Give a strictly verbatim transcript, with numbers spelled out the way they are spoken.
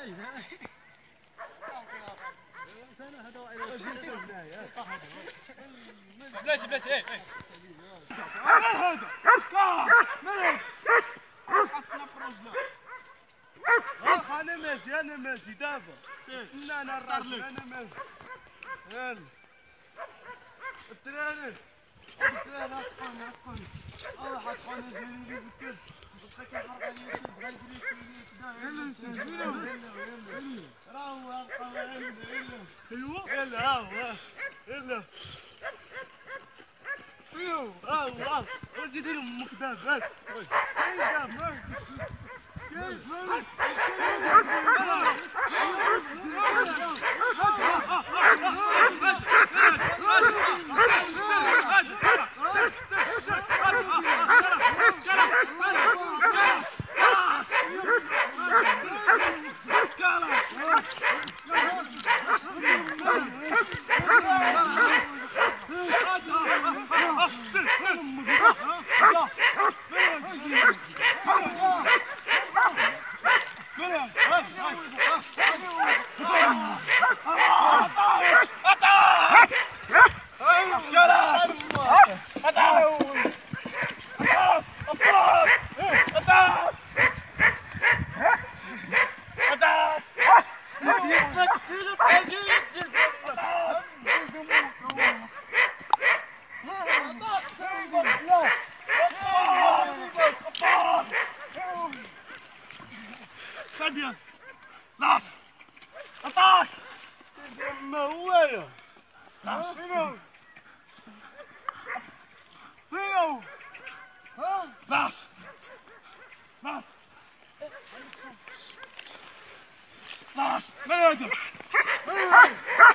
بلاش بلاش ايه ايه انا ماشي انا ماشي دابا لا انا الراجل انا ماشي يلا التراني التراني هتقون هتقون اه هتقون زيني لي بكل بقيت الحرقه اللي يشد غنجري كذا يلا نسجلوا يلا يلا راهو يلا ايوا يلا ها هو يلا ايوا ها هو واش يدير امك دابا بس اي دابا Bien. Las. Attack. ما هو يا. Las. فينو. فينو. ها. Las. Las. Las. من هذا؟